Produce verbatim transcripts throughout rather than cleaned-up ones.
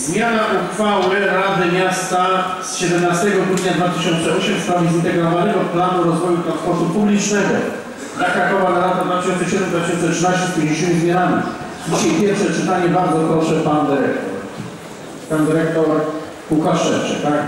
Zmiana uchwały Rady Miasta z siedemnastego grudnia dwa tysiące ósmego w sprawie zintegrowanego planu rozwoju transportu publicznego dla Krakowa na lata dwa tysiące siódmy do dwa tysiące trzynastego z pięćdziesięcioma zmianami. Dzisiaj pierwsze czytanie, bardzo proszę pan dyrektor. Pan dyrektor Łukaszewczyk, tak?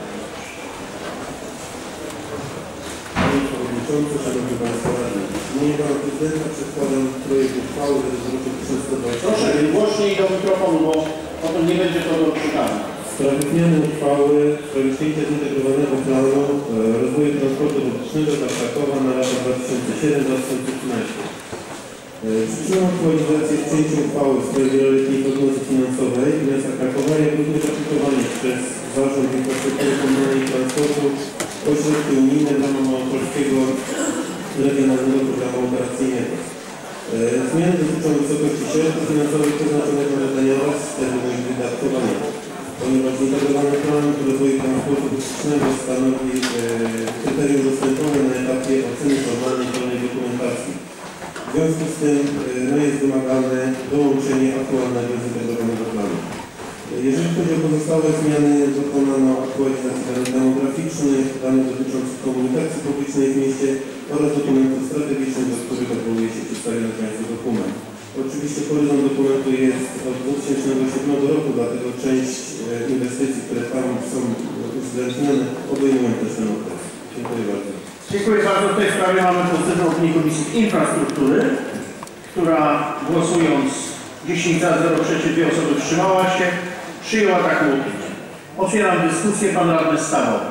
Panie Przewodniczący, Szanowni Państwo Radni. W imieniu Pana Prezydenta przedkładam projekt uchwały z druku tysiąc sto dwadzieścia. Proszę głośniej do mikrofonu, bo potem nie będzie to doczytane. W sprawie zmiany uchwały w sprawie przyjęcia zintegrowanego planu e, rozwoju transportu publicznego dla Krakowa na lata dwa tysiące siódmy do dwa tysiące trzynastego. Przyczyną aktualizacji jest przyjęcie uchwały w sprawie wieloletniej prognozy finansowej miasta Krakowa, jak również aplikowanie przez Zarząd Infrastruktury Komunalnej i Transportu o środki unijne w ramach Małopolskiego Regionalnego Programu Operacyjnego. Zmiany dotyczą wysokości środków finansowych przeznaczonych na zadania oraz terminu ich wydatkowania, ponieważ zintegrowany plan rozwoju transportu publicznego stanowi e, kryterium dostępowe na etapie oceny formalnej pełnej dokumentacji. W związku z tym no, jest wymagane dołączenie aktualnego zintegrowanego planu. Jeżeli chodzi o pozostałe zmiany, dokonano aktualizacji danych demograficznych, danych dotyczących komunikacji publicznej w mieście oraz dokumentów strategicznych, do których odwołuje się przedstawiony Państwu dokument. Oczywiście horyzont dokumentu jest od dwa tysiące siódmego roku, dlatego część inwestycji, które tam są uwzględnione, obejmują też ten okres. Dziękuję bardzo. Dziękuję bardzo. W tej sprawie mamy pozytywną opinię Komisji Infrastruktury, która głosując dziesięć za, zero przeciw, dwie osoby wstrzymała się, przyjęła taką opinię. Otwieram dyskusję. Pan radny Stawowy.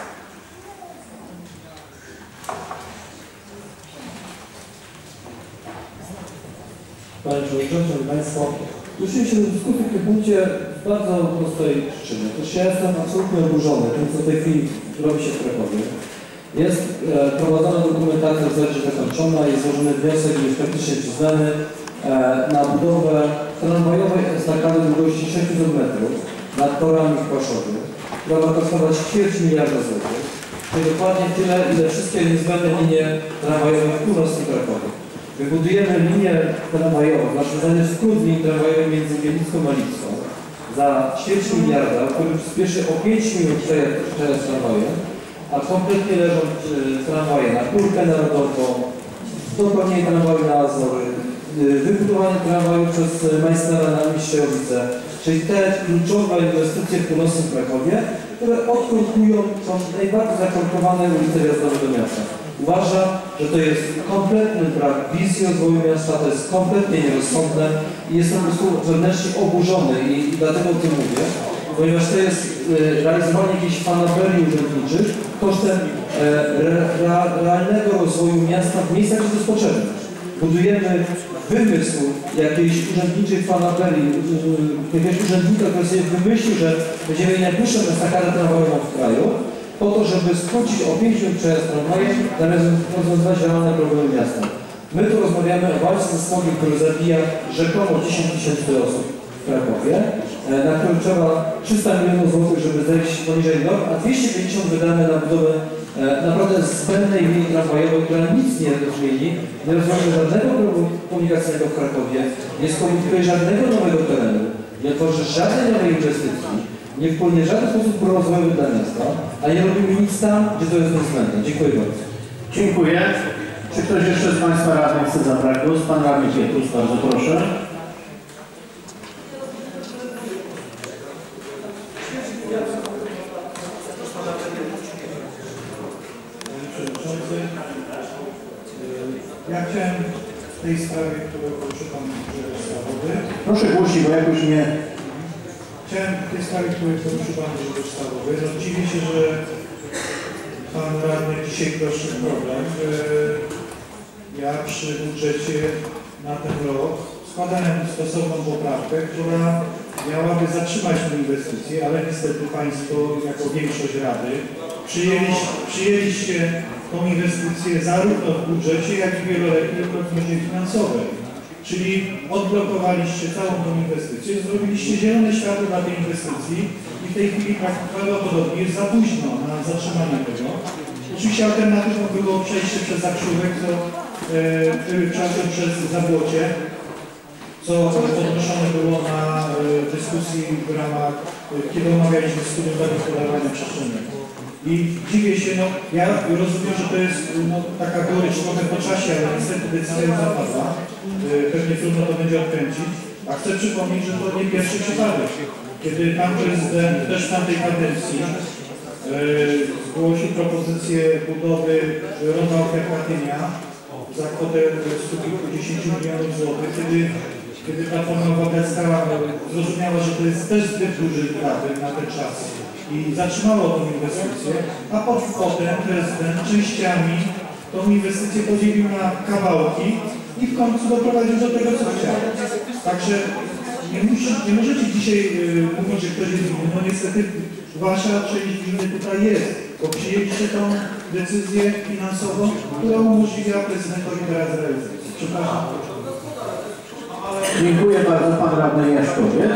Panie Przewodniczący, Szanowni Państwo, wróciliśmy się do dyskusji w tym punkcie z bardzo prostej przyczyny. Otóż ja jestem absolutnie oburzony tym, co w tej chwili robi się w Krakowie. Jest e, prowadzona dokumentacja w zasadzie zakończona, jest złożony wniosek, jest praktycznie przyznany e, na budowę tramwajowej estakady długości sześćset metrów nad torami w Paszowie, która ma kosztować ćwierć miliarda złotych, czyli dokładnie tyle, ile wszystkie niezbędne linie tramwajowe w północnym Krakowie. Wybudujemy linię tramwajową, znaczy znajdzie skrót linii tramwajowej między Mielicką a Lipską za ćwierć miliarda, który przyspieszy o pięć minut przejazd tramwajem, a kompletnie leżą tramwaje na Kurkę Narodową, dokładniej tramwaje na Azory, wybudowanie tramwaju przez Majstera na Mistrzejowice, czyli te kluczowe inwestycje w północnym Krakowie, które odkorkują, są najbardziej zakorkowane ulice wjazdowe do miasta. Uważam, że to jest kompletny brak wizji rozwoju miasta, to jest kompletnie nierozsądne i jestem po prostu wewnętrznie oburzony i, i dlatego o tym mówię, ponieważ to jest e, realizowanie jakichś fanaberii urzędniczych kosztem e, re, re, realnego rozwoju miasta w miejscach, gdzie to jest potrzebne. Budujemy wymysł jakiejś urzędniczej fanaberii, jakiegoś urzędnika, który sobie wymyślił, że będziemy mieli najbliższą estakadę tramwajową w kraju, po to, żeby skrócić o pięć minut przejazd tramwajem, zamiast rozwiązywać realne problemy miasta. My tu rozmawiamy o walce ze smogiem, który zabija rzekomo dziesięć tysięcy osób w Krakowie, na którym trzeba trzysta milionów złotych, żeby zejść poniżej norm, a dwieście pięćdziesiąt wydamy na budowę naprawdę zbędnej linii tramwajowej, która nic nie zmieni, nie rozwiąże żadnego problemu komunikacyjnego w Krakowie, nie skomunikuje żadnego nowego terenu, nie tworzy żadnej nowej inwestycji, nie wpłynie w żaden sposób pro rozwoju dla miasta, a nie robimy nic tam, gdzie to jest niezbędne. Dziękuję bardzo. Dziękuję. Czy ktoś jeszcze z Państwa radnych chce zabrać głos? Pan radny Pietrus, bardzo proszę. Ja chciałem w tej sprawie, którą poruszył Pan Grzegorz Stawowy. Proszę głośniej, bo jakoś nie... Chciałem w tej sprawie, której poruszył Pan Grzegorz Stawowy. No, dziwię się, że Pan radny dzisiaj proszy problem. Ja przy budżecie na ten rok składałem stosowną poprawkę, która miałaby zatrzymać tę inwestycję, ale niestety Państwo, jako większość Rady, przyjęliście, przyjęliście tą inwestycję zarówno w budżecie, jak i wieloletniej prognozie finansowej. Czyli odblokowaliście całą tą inwestycję, zrobiliście zielone światło dla tej inwestycji i w tej chwili prawdopodobnie jest za późno na zatrzymanie tego. Oczywiście alternatywą było przejście przez Zakrzówek, co yy, przepraszam, przez Zabłocie. co podnoszone było na dyskusji w ramach, kiedy omawialiśmy studium zagospodarowania przestrzennego. I dziwię się, no ja rozumiem, że to jest no, taka gorycz trochę po czasie, ale niestety decyzja już zapadła. Pewnie trudno to będzie odkręcić. A chcę przypomnieć, że to nie pierwszy przypadek, kiedy pan prezydent też w tamtej kadencji yy, zgłosił propozycję budowy ronda Katynia za kwotę stu kilkudziesięciu milionów złotych, kiedy, kiedy Platforma Obywatelska zrozumiała, że to jest też zbyt duży wydatek na ten czas i zatrzymało tą inwestycję, a potem prezydent częściami tą inwestycję podzielił na kawałki i w końcu doprowadził do tego, co chciał. Także nie, musi, nie możecie dzisiaj yy, mówić, że ktoś jest winny. No niestety wasza część winy tutaj jest, bo przyjęliście tą decyzję finansową, która umożliwia prezydentowi teraz realizację. Przepraszam. Dziękuję bardzo, pan radny Jaśkowiec.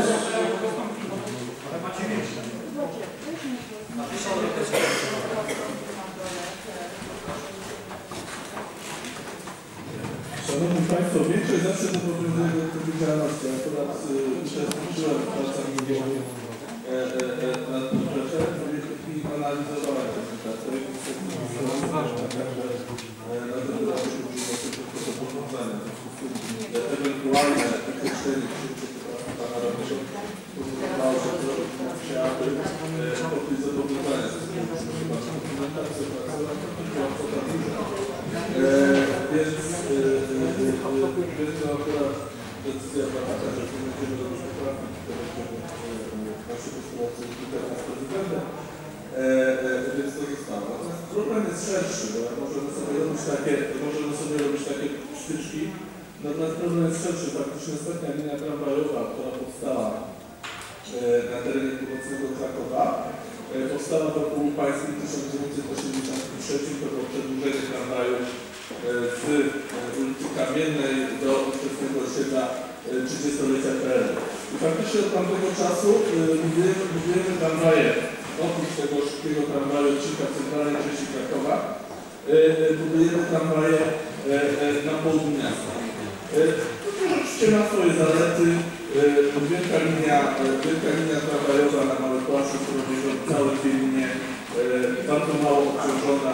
Szanowni Państwo, większość zawsze to powiązuje do odpowiedzialności. Akurat uczestniczyłem w pracach głowy nad tym rzeczem, i analizowałem ten czas. To jest także na to do powiązania. Ewentualne wykreślenie pana radnego powodowało, że chciałaby podpisać zobowiązania. Dokumentację pracować, to była kwota duża. Więc jest to akurat decyzja taka, że będziemy robić poprawki, które będziemy nasze postulaty z prezydentem, więc to zostało. Natomiast problem jest szerszy, bo możemy sobie robić takie, możemy sobie robić takie styczki, natomiast problem jest szerszy. Faktycznie ostatnia linia tramwajowa, która powstała na terenie północnego Krakowa, powstała wokół pańskim w tysiąc dziewięćset osiemdziesiątym trzecim, to było przedłużenie tramwaju z ulicy Kamiennej do ówczesnego osiedla trzydziestolecia P R L. I faktycznie od tamtego czasu budujemy, budujemy tramwaje, oprócz tego szybkiego tramwaju odcinka w centralnej części Krakowa, budujemy tramwaje na południu miasta. To oczywiście ma swoje zalety. Wielka linia, wielka linia tramwajowa na Mały Płaszcz, którą bierze całe dwie linie, bardzo mało obciążona.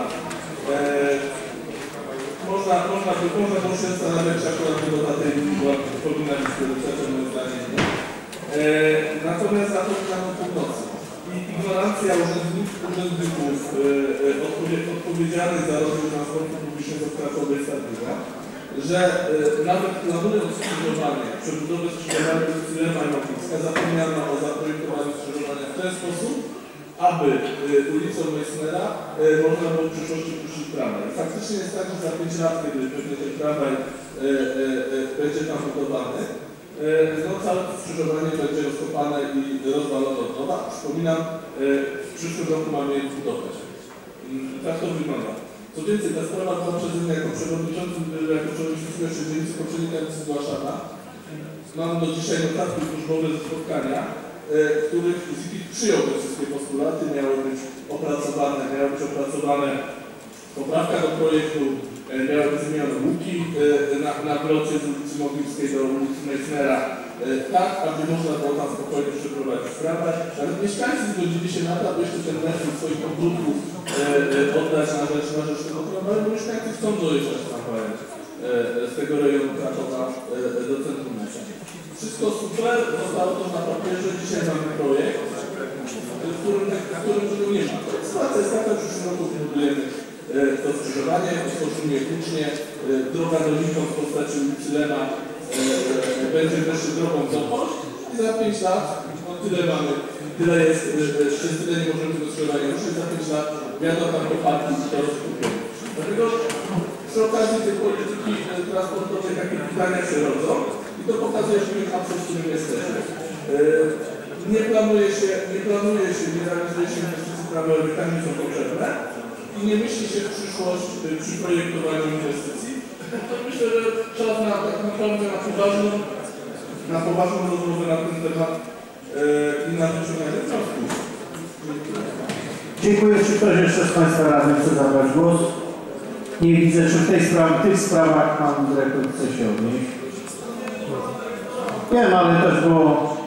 Można, można, można było się zastanawiać, czy akurat wygoda tej linii była powinna być priorytetem, moim zdaniem nie. Natomiast zapominamy o północy. I ignorancja urzędników, urzędników odpowiedzialnych za rozwój transportu publicznego w Krakowie jest tak duża, że nawet planując skrzyżowanie, przebudowę skrzyżowania Cylema i Mokrzycka, zapomniano o zaprojektowaniu skrzyżowania w ten sposób, aby ulicą Meissnera można było w przyszłości puścić tramwaj. Faktycznie jest tak, że za pięć lat, kiedy pewnie ten tramwaj będzie tam budowany, no całe to skrzyżowanie będzie rozkopane i rozwalone od nowa. Przypominam, w przyszłym roku mamy je budować. Tak to wygląda. Co więcej, ta sprawa była przeze mnie jako przewodniczący, jako przewodniczący pierwszej dzielnicy poprzedniej kadencji zgłaszana. Mam do dzisiaj notatki służbowe ze spotkania, w których ZIKIT przyjął te wszystkie postulaty, miały być opracowane, miały być opracowane poprawka do projektu, miały być zmienione łuki na, na wrocie z ulicy Mogiłskiej do ulicy Meissnera, tak, aby można było tam spokojnie przeprowadzić sprawę. Nawet mieszkańcy zgodzili się na to, aby jeszcze ten resztę swoich ogródków oddać na rzecz, na rzecz tego tramwaju, bo mieszkańcy chcą dojeżdżać tramwajem z tego rejonu Krakowa do centrum miasta. Wszystko super, zostało to na papierze, dzisiaj mamy projekt, w którym, w którym tego nie ma. Sytuacja jest taka, że w przyszłym roku budujemy to skrzyżowanie, otworzymy technicznie, droga do Nikon w postaci ulicy Lema będzie wreszcie drogą w Zaporz i za pięć lat, no tyle mamy, tyle jest, jeszcze tyle nie możemy tego skrzyżowania ruszyć, za pięć lat wiadomo tam do parku i to rozkupiemy. Dlatego przy okazji tej polityki transportowej takie pytania się rodzą i to pokazuje, że my tam w którym jesteśmy. Nie planuje się, nie planuje się, nie realizuje się inwestycji tramwajowych, tam nie są potrzebne i nie myśli się w przyszłość przy projektowaniu inwestycji. To myślę, że czas na tak naprawdę na poważną, na poważną rozmowę na ten temat i na wyciąganie wniosków. Dziękuję. Czy ktoś jeszcze z Państwa radnych chce zabrać głos? Nie widzę, czy w tej sprawie, w tych sprawach Pan Dyrektor chce się odnieść. Wiem, ale też było...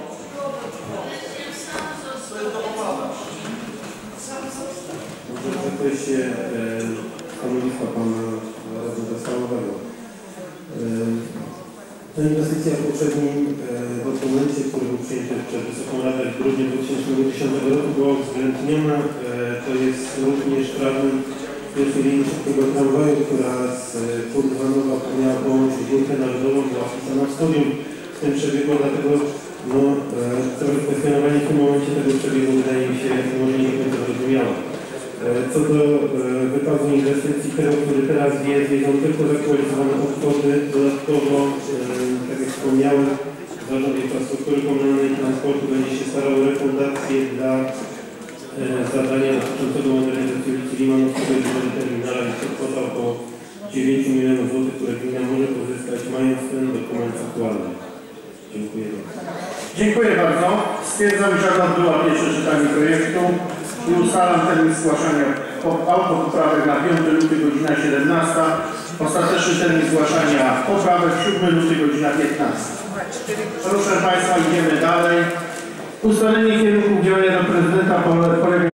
Może w zakresie e, stanowiska pana radnego stałego. E, ta inwestycja w poprzednim e, dokumencie, który był przyjęty przez Wysoką Radę w grudniu dwa tysiące dziesiątego roku, była uwzględniona. E, to jest również fragment pierwszej linii szybkiego tramwaju, która z Kurdwanowa miała połączyć Górkę Narodową, była wpisana w studium w tym przebiegu, dlatego no, e, trochę kwestionowanie w tym momencie tego przebiegu wydaje mi się może nie do końca zrozumiałe. E, co do e, wykazu inwestycji, tego, który teraz jest, wiedzą tylko zaktualizowane obchody. Dodatkowo, e, tak jak wspomniałem, Zarząd Infrastruktury Komunalnej i Transportu będzie się starał o refundację dla e, zadania dotyczącego modernizacji ulicy Limanowskiego i budowy terminala i to kwota około dziewięć milionów złotych, które gmina może pozyskać, mając ten dokument aktualny. Dziękuję bardzo. Dziękuję bardzo. Stwierdzam, że odbyła pierwsze czytanie projektu i ustalam termin zgłaszania autopoprawek na piąty luty godzina siedemnasta. Ostateczny termin zgłaszania poprawek siódmy luty godzina piętnasta. Proszę Państwa, idziemy dalej. Ustalenie kierunków działania do prezydenta polega